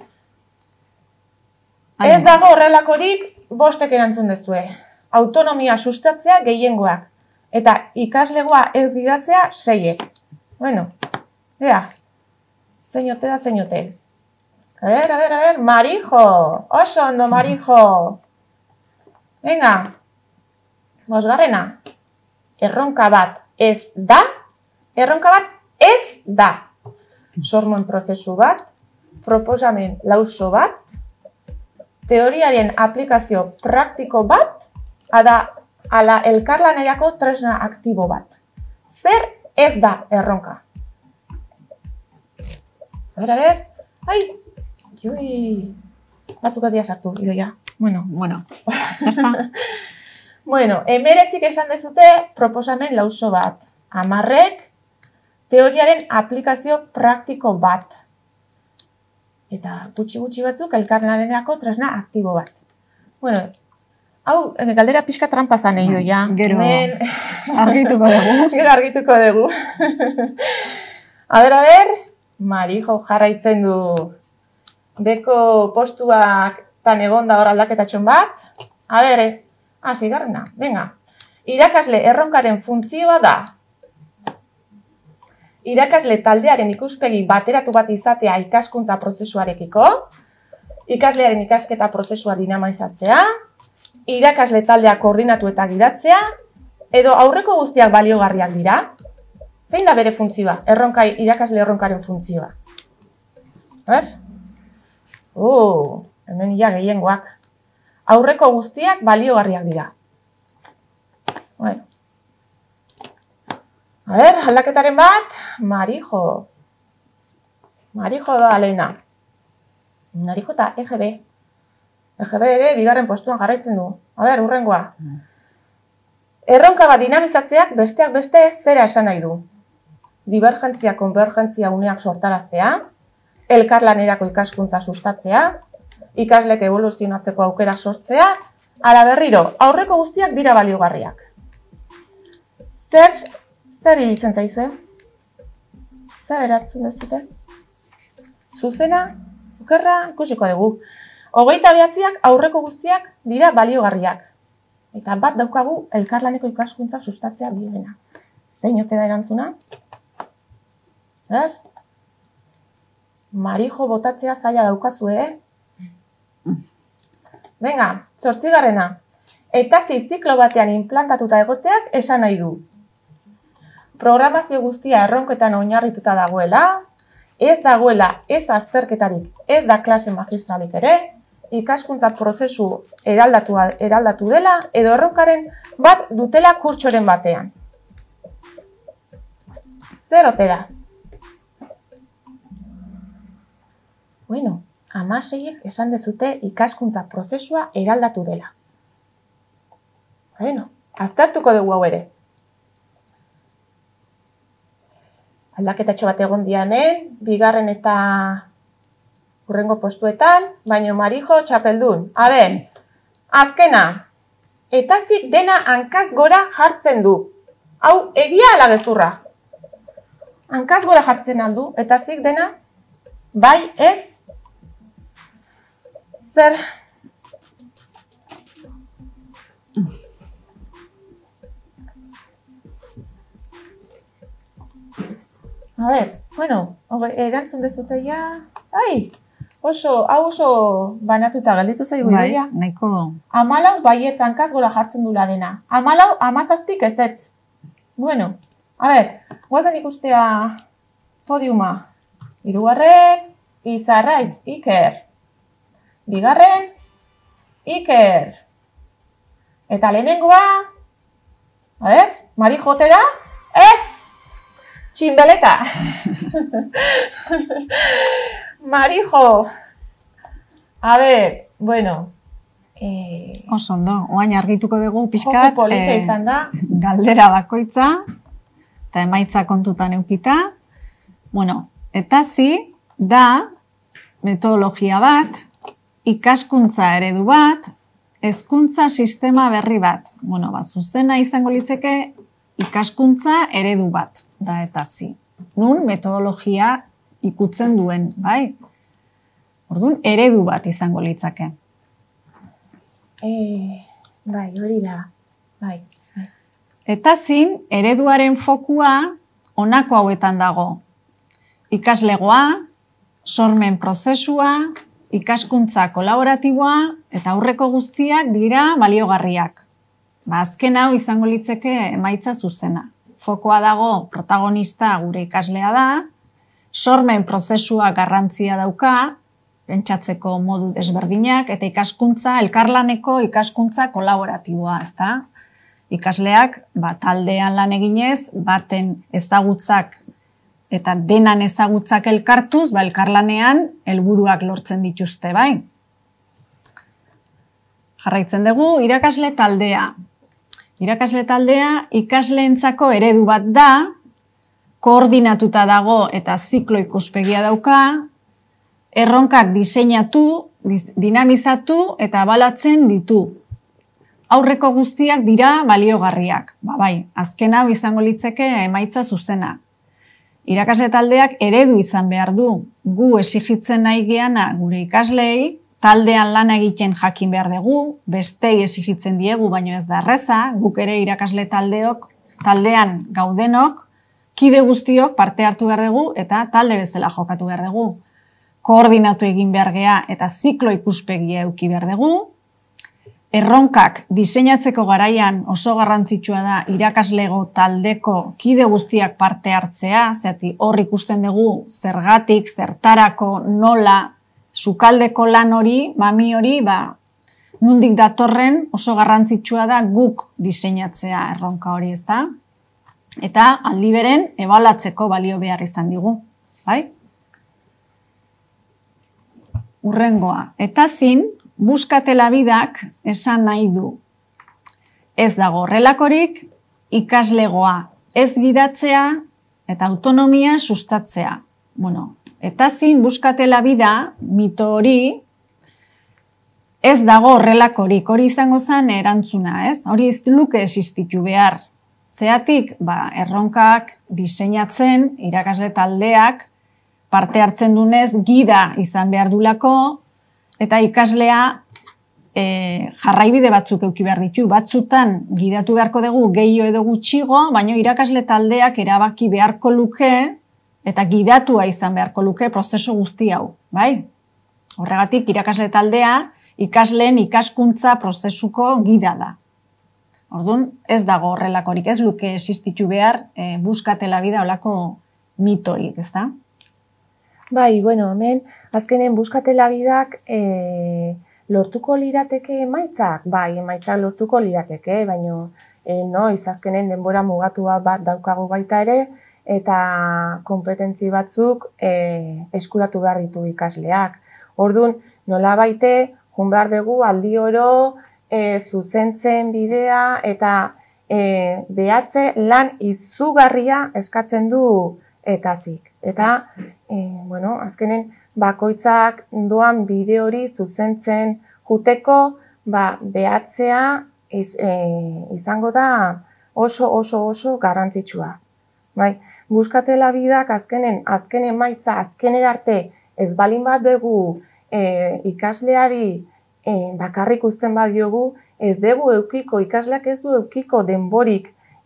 Ez dago horrelakorik 5 erantzun dezue. Autonomia sustatzea gehiengoak. Eta ikaslegoa ez gidatzea 6. Bueno, ea. Zein ote da, zein ote. A ver, Marijo. Oso ondo, Marijo. Venga. 5. Erronka bat ez da. Erronka bat ez da. Sormen prozesu bat. Proposamen lauso bat. Teoriaren aplikazio praktiko bat. Ala elkarlanerako tresna aktibo bat. Zer ez da erronka? A ver. Ai. Batzuk adia sartu, Idoia. Bueno, ya está. Bueno, 19 esan dezute proposamen lauso bat. 10 teoriaren aplikazio praktiko bat. Eta gutxi batzuk elkarlanerako tresna aktibo bat. Bueno, hau, galdera pixka trampa zan Idoia. Gero argituko dugu. Gero argituko dugu. A ver, Marijo jarraitzen du. Beko postuak tan egonda hor aldaketatxon bat. A ver, zigarrena, venga. Irakasle erronkaren funtzioa da. Irakasle taldearen ikuspegi bateratu bat izatea ikaskuntza prozesuarekiko. Ikaslearen ikasketa prozesua dinamizatzea. Irakasle taldea koordinatu eta gidatzea. Edo aurreko guztiak baliogarriak dira. Zein da bere funtzioa? Irakasle erronkaren funtzioa. A ver. Hemen ia gehiengoak. Aurreko guztiak baliogarriak dira. Bueno. A ver, aldaketaren bat. Marijo. Marijo da alena. Marijo eta EGB. EGB ere bigarren postuan jarraitzen du. A ver, urrengoa. Erronka bat dinamizatzeak besteak beste zera esan nahi du. divergentzia, konvergentzia uneak sortaraztea, elkarlanerako ikaskuntza sustatzea, ikaslek evoluzionatzeko aukera sortzea, ala berriro, aurreko guztiak dira baliogarriak. Zer iruditzen zaizue? Zer eratzen dezute? Zuzena, okerra, ikusiko dugu. 29ak aurreko guztiak dira baliogarriak. Eta bat daukagu elkarlaneko ikaskuntza sustatzea bigarrena. Zein ote da erantzuna? Marijo botatzea zaila daukazue, Venga, 8. Etasi ziklo batean inplantatuta egoteak esan nahi du. Programazio guztia erronketan oinarrituta dagoela, ez dagoela ez azterketarik, ez da klase magistralik ere, ikaskuntza prozesu eraldatu dela, edo erronkaren bat dutela kurtsoren batean. Zer ote da? Bueno, 16ek esan dezute ikaskuntza prozesua eraldatu dela. Bueno, aztertuko dugu hau ere. Aldaketatxo bat egon dia hemen, 2. eta hurrengo postuetan, baino Marijo txapeldun. Azkena, etazik dena hankaz gora jartzen du. Hau, egia ala gezurra? Hankaz gora jartzen aldu, etazik dena, bai ez, zer... Bueno, erantzun dezute ja... Hau oso banatuta gelditu zaigu idoia. Bai, nahiko... 14 baietz hankaz gora jartzen dula dena. 14, 17 ezetz. Bueno, guazen ikustea podiuma. 3. Izarraitz, Iker. 2. Iker. Eta lehenengoa... Marijo ote da? Ez! Txinbeleta. Marijo. Bueno. Oso ondo, oain argituko dugu pixkat. Joko polita izan da. Galdera bakoitza, eta emaitza kontutan eukita. Bueno, etazi da metodologia bat, ikaskuntza eredu bat, hezkuntza sistema berri bat. Bueno, zuzena izango litzeke ikaskuntza eredu bat da etazi. Nun metodologia ikutzen duen, bai? Orduan, eredu bat izango litzake. Bai, hori da. Bai. Etazin, ereduaren fokua honako hauetan dago. Ikaslegoa, sormen prozesua, ikaskuntza kolaboratiboa eta aurreko guztiak dira baliogarriak. Azken hau izango litzeke emaitza zuzena. Fokoa dago protagonista gure ikaslea da, sormen prozesua garrantzia dauka, pentsatzeko modu desberdinak, eta ikaskuntza, elkarlaneko ikaskuntza kolaboratiboa, ezta? Ikasleak, taldean lan eginez, baten ezagutzak eta denan ezagutzak elkartuz, elkarlanean helburuak lortzen dituzte, bai? Jarraitzen dugu, irakasle taldea. Irakasle taldea ikasleentzako eredu bat da, koordinatuta dago eta ziklo ikuspegia dauka, erronkak diseinatu, dinamizatu eta abalatzen ditu. Aurreko guztiak dira baliogarriak. Azken hau izango litzeke emaitza zuzena. Irakasle taldeak eredu izan behar du. Gu exigitzen nahi geana gure ikasleei, taldean lan egiten jakin behar dugu, bestei exigitzen diegu, baino ez da erreza, guk ere irakasle taldean gaudenok, kide guztiok parte hartu behar dugu eta talde bezala jokatu behar dugu. Koordinatu egin behar gea eta ziklo ikuspegia eduki behar dugu. Erronkak diseinatzeko garaian oso garrantzitsua da irakaslego taldeko kide guztiak parte hartzea, zehati hor ikusten dugu zergatik, zertarako, nola, sukaldeko lan hori, mami hori, nundik datorren oso garrantzitsua da guk diseinatzea erronka hori, ez da? Eta aldi beren ebalatzeko balio behar izan digu, bai? Hurrengoa, etazin, buskatela bidak esan nahi du. Ez dago horrelakorik, ikaslegoa ez gidatzea eta autonomia sustatzea. Bueno, eta zin Búscate la vida, mito hori, ez dago horrelakorik, hori izango zen erantzuna, ez? Hori ez luke existitu behar. Zeatik, erronkak diseinatzen, irakasle taldeak, parte hartzen dunez, gida izan behar dulako, eta ikaslea jarraibide batzuk eduki behar ditu. Batzutan gidatu beharko dugu gehiago edo gutxigo, baina irakasle taldeak erabaki beharko luke, eta gidatua izan beharko luke prozesu guzti hau, bai? Horregatik, irakasle taldea, ikasleen ikaskuntza prozesuko gida da. Orduan, ez dago horrelakorik, ez luke existitu behar, Búscate la vida olako mitorik, ez da? Bai, bueno, hemen, azkenen Búscate la vidak lortuko lirateke emaitzak? Bai, emaitzak lortuko lirateke, baina noiz, azkenen denbora mugatua bat daukagu baita ere, eta kompetentzi batzuk eskuratu behar ditu ikasleak. Orduan, nola baite, jun behar dugu aldi oro, zuzentzen bidea eta behatze lan izugarria eskatzen du etazik. Eta, bueno, azkenen bakoitzak doan bide hori zuzentzen juteko, behatzea izango da oso garrantzitsua. Bai, Búscate la vidak azken emaitza, azkener arte ez balin bat dugu ikasleari bakarrik uzten badiogu, ez dugu eukiko, ikasleak ez du eukiko denborik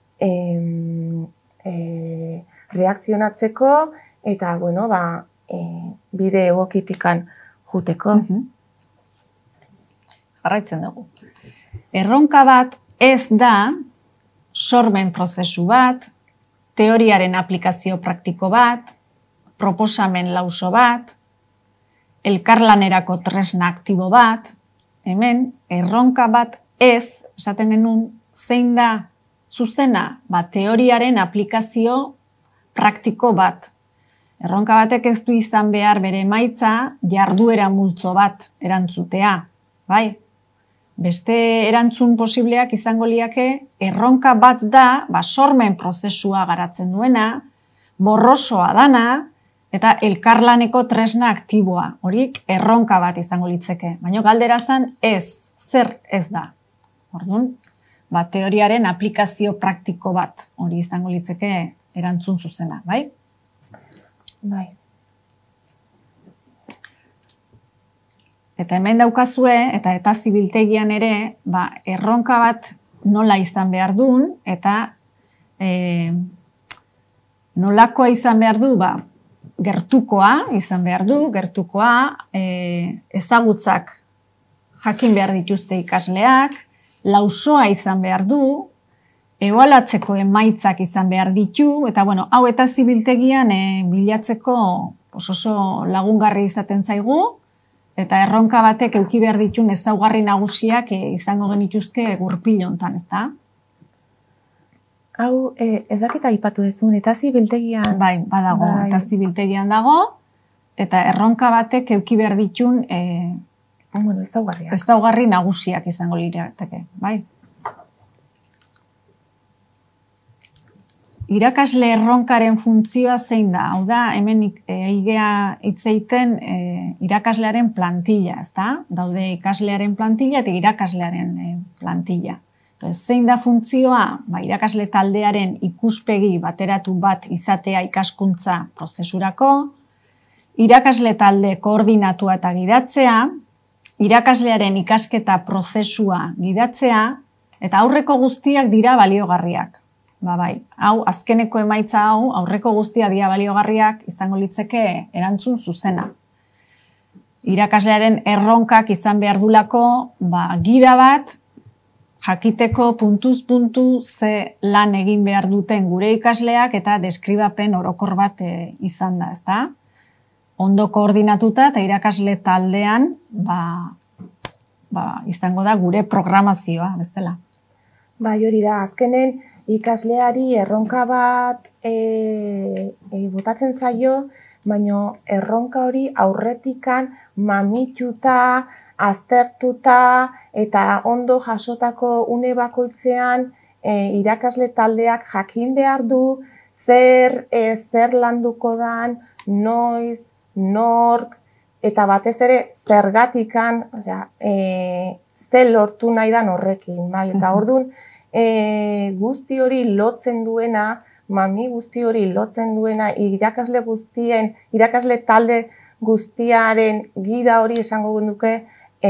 reakzionatzeko eta, bueno, bide egokitikan juteko. Jarraitzen dugu. Erronka bat ez da sormen prozesu bat, teoriaren aplikazio praktiko bat, proposamen lauso bat, elkarlanerako tresna aktibo bat, hemen, erronka bat ez, esaten genuen, zein da zuzena, teoriaren aplikazio praktiko bat. Erronka batek ez du izan behar bere emaitza jarduera multzo bat erantzutea, bai? Beste erantzun posibleak izango liake, erronka bat da, sormen prozesua garatzen duena, borrosoa dana, eta elkarlaneko tresna aktiboa. Horik erronka bat izango litzeke. Baina galderazan ez, zer ez da. Orduan, teoriaren aplikazio praktiko bat hori izango litzeke erantzun zuzena, bai? Bai. Eta hemen daukazue, eta zibiltegian ere, erronka bat nola izan behar duen, eta nolakoa izan behar du, gertukoa izan behar du, gertukoa ezagutzak jakin behar dituzte ikasleak, lausoa izan behar du, ebaluatzeko emaitzak izan behar ditu, eta bueno, hau eta zibiltegian bilatzeko oso lagungarri izaten zaigu, eta erronka batek eduki behar ditun ezaugarri nagusiak izango genituzke gurpil hontan, ez da? Hau, ez dakit aipatu dezun, eta zibiltegian... Bai, badago, eta zibiltegian dago, eta erronka batek eduki behar ditun ezaugarri nagusiak izango lirateke, bai? Irakasle erronkaren funtzioa zein da? Hau da, hemen egea hitzeiten irakaslearen plantilla, ez da? Daude ikaslearen plantilla eta irakaslearen plantilla. Zein da funtzioa? Irakasle taldearen ikuspegi bateratu bat izatea ikaskuntza prozesurako, irakasle talde koordinatua eta gidatzea, irakaslearen ikasketa prozesua gidatzea, eta aurreko guztiak dira baliogarriak. Hau, azkeneko emaitza hau, aurreko guztia dira baliogarriak izango litzeke erantzun zuzena. Irakaslearen erronkak izan behar dulako, gida bat, jakiteko puntuz puntu ze lan egin behar duten gure ikasleak eta deskribapen orokor bat izan da, ezta? Ondo koordinatuta eta irakasle taldean izango da gure programazioa, bestela. Bai, hori da, azkenen ikasleari erronka bat botatzen zaio, baina erronka hori aurretikan mamituta, aztertuta eta ondo jasotako une bakoitzean irakasle taldeak jakin behar du zer landuko dan, noiz, nork, eta batez ere zergatikan, ze lortu nahi dan horrekin, bai, eta orduan guzti hori lotzen duena, mami guzti hori lotzen duena, irakasle talde guztiaren gida hori esango duke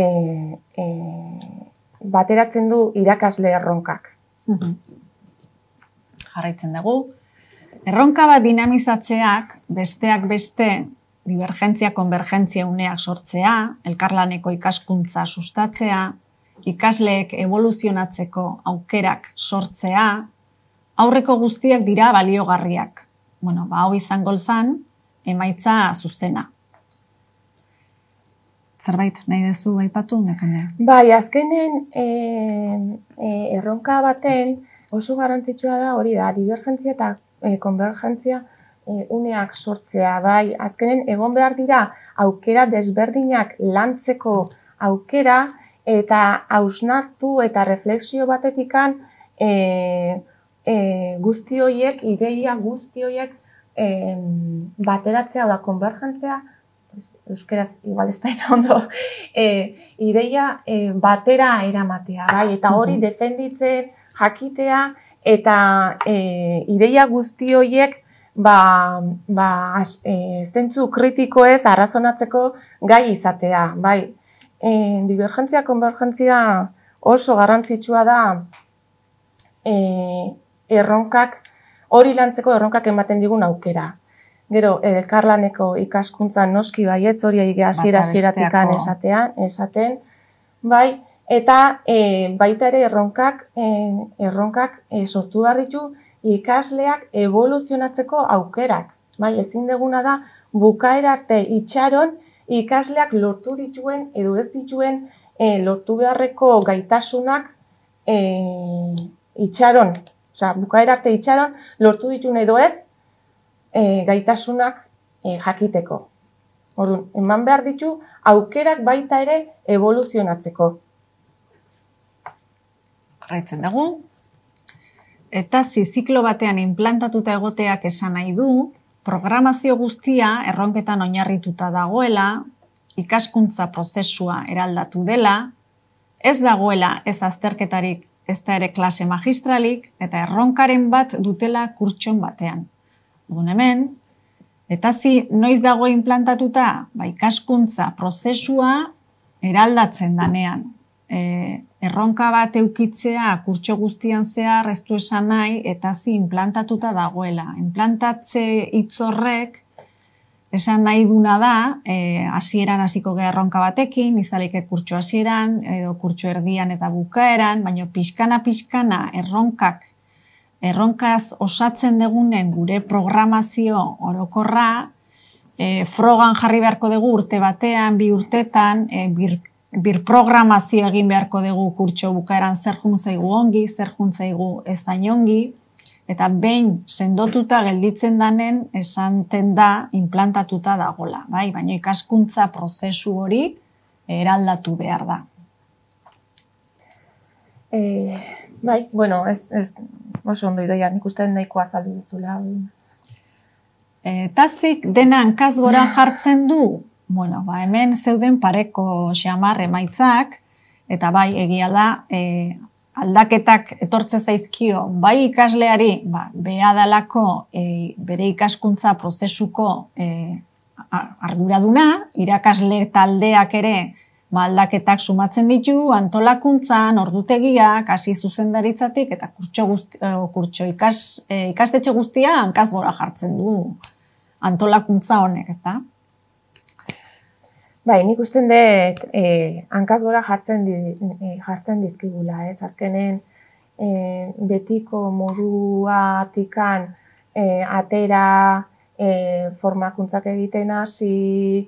bateratzen du irakasle erronkak. Jarraitzen dugu. Erronka bat dinamizatzeak besteak beste divergentzia-konvergentzia uneak sortzea, elkarlaneko ikaskuntza sustatzea, ikasleek evoluzionatzeko aukerak sortzea, aurreko guztiak dira baliogarriak. Bueno, hau izango zen, emaitza zuzena. Zerbait, nahi duzu aipatu, Nekane? Bai, azkenen erronka baten oso garrantzitsua da hori da, divergentzia eta konvergentzia uneak sortzea. Bai, azkenen egon behar dira aukera desberdinak lantzeko aukera eta hausnartu eta refleksio batetikan guzti horiek, ideia guzti horiek bateratzea da konvergentzia, euskeraz igual ez da ondo, ideia batera eramatea, bai, eta hori defenditzen jakitea eta ideia guzti horiek zentzu kritikoez arrazonatzeko gai izatea, bai. Divergentzia, konvergentzia oso garrantzitsua da erronkak, hori lantzeko erronkak ematen digun aukera. Gero, elkarlaneko ikaskuntza noski baietz, hori hasieratik esaten, bai, eta baita ere erronkak sortu behar ditu ikasleak evoluzionatzeko aukerak. Bai, ezin deguna da bukaera arte itxaron ikasleak lortu dituen edo ez dituen lortu beharreko gaitasunak itxaron. Osea, bukaera arte itxaron lortu dituen edo ez gaitasunak jakiteko. Orduan, eman behar ditu aukerak baita ere evoluzionatzeko. Jarraitzen dugu. Eta ziklo batean inplantatuta egoteak esan nahi du, programazio guztia erronketan oinarrituta dagoela, ikaskuntza prozesua eraldatu dela, ez dagoela ez azterketarik, ez da ere klase magistralik, eta erronkaren bat dutela kurtson batean. Dugun hemen, eta noiz dago inplantatuta, ikaskuntza prozesua eraldatzen danean. Erronka bat eukitzea kurtso guztian zehar ez du esan nahi eta inplantatuta dagoela. Inplantatze hitz horrek esan nahi duna da, hasieran hasiko gara erronka batekin, izaleke kurtso hasieran, edo kurtso erdian eta bukaeran, baina pixkana erronkaz osatzen degunen gure programazio orokorra, frogan jarri beharko dugu urte batean, 2 urtetan, birprogramazio egin beharko dugu kurtso bukaeran zer juntzaigu ongi, zer juntzaigu ez zain ongi, eta behin sendotuta gelditzen danen esanten da inplantatuta dagola, bai? Baina ikaskuntza prozesu hori eraldatu behar da. Bai, bueno, ez oso ondo idoia, nik uste nahikoa azaldu duzula. Tazik dena hankaz gora jartzen du, bueno, hemen zeuden pareko xamar emaitzak, eta bai, egia da, aldaketak etortze zaizkio, bai ikasleari, beha dalako bere ikaskuntza prozesuko arduraduna, irakasle taldeak ere aldaketak sumatzen ditu, antolakuntzan, ordutegiak, hasi zuzendaritzatik, eta ikastetxe guztia hankaz gora jartzen du antolakuntza honek, ez da? Bai, nik usten dut hankaz gora jartzen dizkigula, ez? Azkenen betiko moduatikan atera formakuntzak egiten hasi,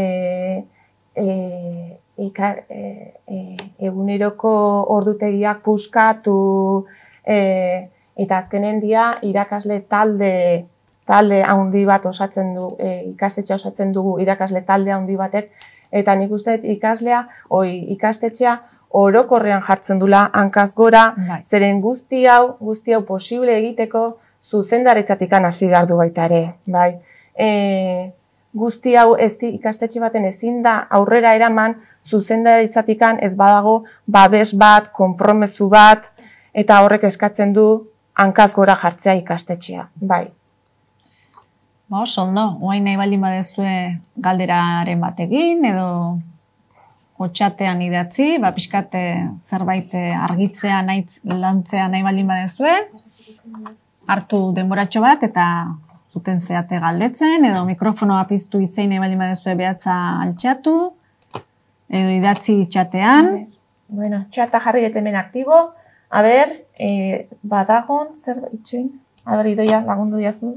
eguneroko ordutegiak puskatu, eta azkenen dia irakasle talde handi bat osatzen du, ikastetxea osatzen dugu irakasle talde handi batek, eta nik uste ikastetxea orokorrean jartzen dula hankaz gora, zeren guzti hau posible egiteko zuzendaritzatik hasi behar du baita ere, bai. Guzti hau ikastetxe baten ezin da aurrera eraman zuzendaritzatik ez badago babes bat, konpromezu bat, eta horrek eskatzen du hankaz gora jartzea ikastetxea, bai. Ba, oso ondo, oain nahi baldin badezue galderaren bat egin, edo hotxatean idatzi, pixkate zerbait argitzea, lantzea nahi baldin badezue, hartu denboratxo bat, eta zuten zeate galdetzen, edo mikrofonoa piztu hitzein nahi baldin badezue behatza altxatu, edo idatzi txatean. Bueno, txata jarri dut hemen aktibo, a ber, badagon, zer itxuin, a ber, idoia, lagundu diazu.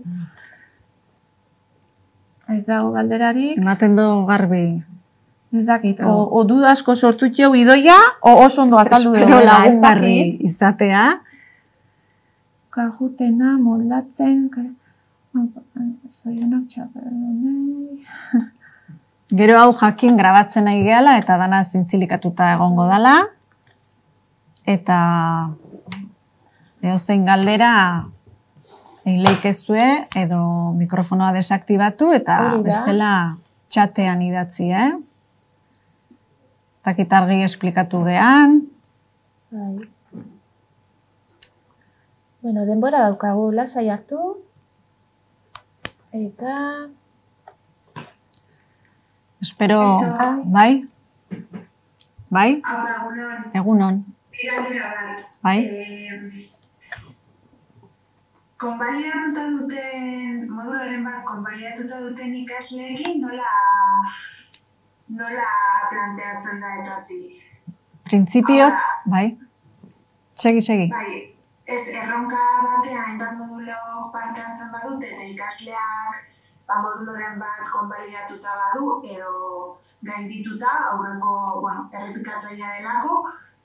Ez dago galderarik. Ematen do garbi. Ez dakit, o duda asko sortu txeu idoia, o oso ondo azaldu duela. Espero lagungarri izatea. Kajutena, moldatzen, zoionak txaperonei. Gero hau jakin grabatzen nahi gehala, eta dana zintzilikatuta egongo dala. Eta edozein galdera egin leikezue, edo mikrofonoa desaktibatu, eta bestela txatean idatzi, Ez dakit argi esplikatu gehan. Bueno, denbora daukagu, lasai hartu. Eta... Espero, bai? Bai? Egunon. Bai? Konbalidatuta duten, modularen bat konbalidatuta duten ikasleekin nola planteatzen da eta zi? Printzipioz, bai? Segi. Bai, ez erronka batean hainbat modulo parte hartzen badute eta ikasleak moduloren bat konbalidatuta badu edo gaindituta aurrengo, errepikatzailea delako,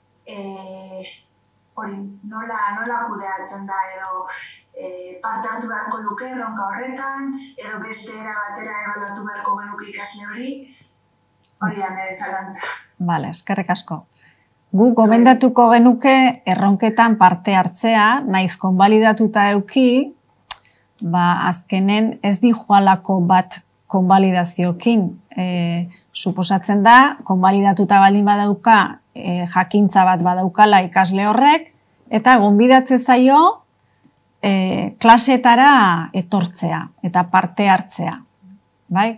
hori nola kudeatzen da edo parte hartu beharko luke erronka horretan, edo beste era batera ebaluatu beharko genuke ikasle hori da nire zalantza. Bale, eskerrik asko. Gu gomendatuko genuke erronketan parte hartzea, naiz konbalidatuta euki, azkenen ez di joalako bat konbalidaziokin. Suposatzen da, konbalidatuta baldin badauka, jakintza bat badaukala ikasle horrek, eta gonbidatze zaio klasetara etortzea eta parte hartzea. Bai?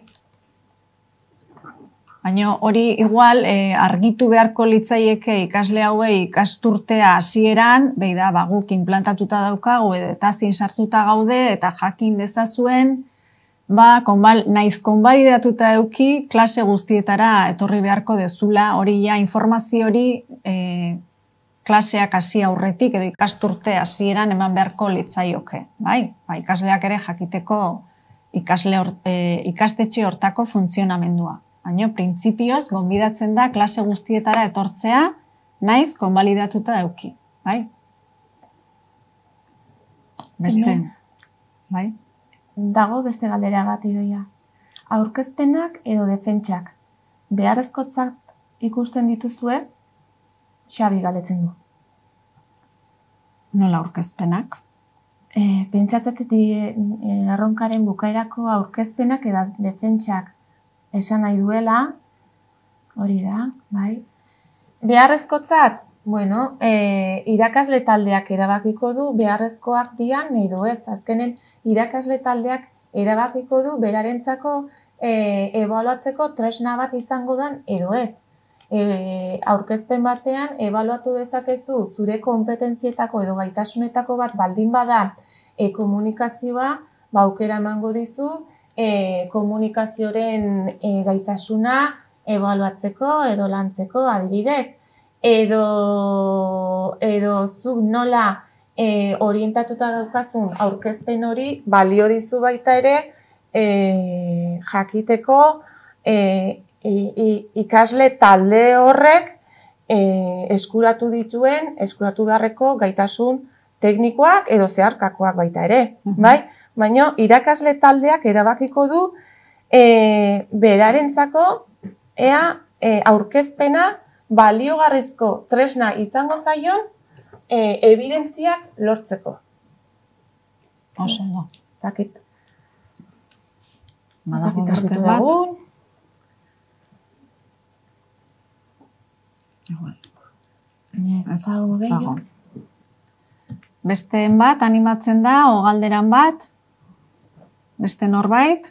Baina hori igual argitu beharko litzaieke ikasle hauei ikasturtea hasieran, behi da, guk implantatuta daukagu eta zin sartuta gaude eta jakin dezazuen, naiz konbalidatuta euki klase guztietara etorri beharko dezula, hori ja informazio hori klaseak hasi aurretik edo ikasturte hasieran eman beharko litzaioke. Ikasleak ere jakiteko ikastetxe hortako funtzionamendua. Baina, printzipioz, gonbidatzen da klase guztietara etortzea, naiz konbalidatuta euki. Beste, bai? Dago beste galdera bat idoia. Aurkezpenak edo defentsak beharrezkotzat ikusten dituzue, Xabi galdetzen du. Nola aurkezpenak? Pentsatzetet erronkaren bukaerako aurkezpenak edo defentsak esan nahi duela, hori da, bai. Beharrezkotzat, irakasle taldeak erabakiko du beharrezkoak dian edo ez. Azkenen irakasle taldeak erabakiko du berarentzako ebaluatzeko tresna bat izango den edo ez. Aurkezpen batean ebaluatu dezakezu zure kompetentzietako edo gaitasunetako bat baldin bada komunikazioa, aukera emango dizu, komunikazioaren gaitasuna ebaluatzeko edo lantzeko adibidez. Edo zuk nola orientatuta daukazun aurkezpen hori balio dizu baita ere jakiteko ikasle talde horrek eskuratu beharreko gaitasun teknikoak edo zeharkakoak baita ere, bai? Baina irakasle taldeak erabakiko du berarentzako ea aurkezpena baliogarrizko tresna izango zaion evidentziak lortzeko. Oso ondo. Ez dakit. Badago beste bat. Ez dago. Besteen bat animatzen da, o galderan bat, beste norbait.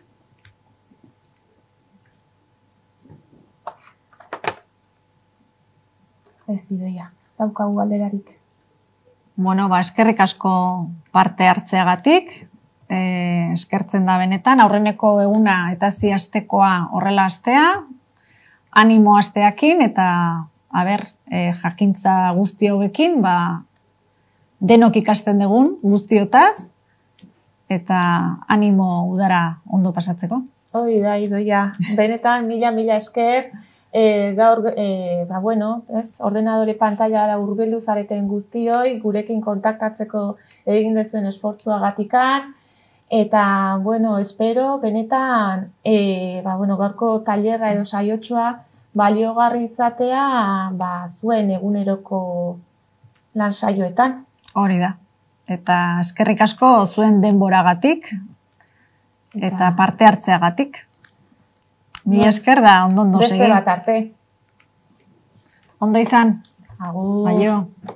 Ez Idoia, ez daukagu galderarik. Bueno, eskerrik asko parte hartzeagatik, eskertzen da benetan, aurreneko eguna eta astekoa horrela astea, animo asteakin eta jakintza guzti hauekin, denok ikasten dugun guztiotaz, eta animo udara ondo pasatzeko. Hoi da, Idoia, benetan mila esker, gaur, ordenadore pantailara hurbildu zareten guztioi, gurekin kontaktatzeko egin dezuen esfortzuagatikan, eta, espero, benetan, gaurko tailerra edo saiotxoa baliogarri izatea, zuen eguneroko lan saioetan. Hori da. Eta eskerrik asko zuen denboragatik, eta parte hartzeagatik. Mila esker da, ondo segi. Beste bat arte. Ondo izan. Agur. Aio.